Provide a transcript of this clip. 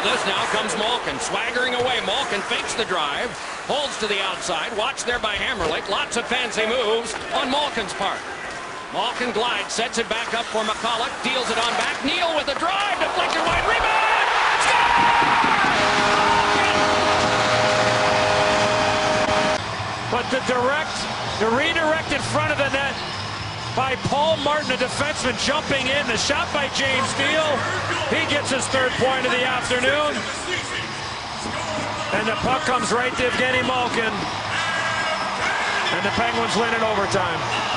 with us. Now comes Malkin, swaggering away. Malkin fakes the drive, holds to the outside. Watched there by Hammerlich. Lots of fancy moves on Malkin's part. Malkin glides, sets it back up for McCulloch, deals it on back. Neal with a drive, deflected wide, rebound! Score! But the redirect in front of the net by Paul Martin, a defenseman, jumping in. The shot by James Neal. He gets his third point of the afternoon. And the puck comes right to Evgeni Malkin. And the Penguins win in overtime.